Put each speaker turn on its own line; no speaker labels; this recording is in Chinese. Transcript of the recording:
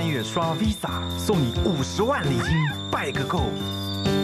3月刷 Visa 送你50万礼金，拜个够！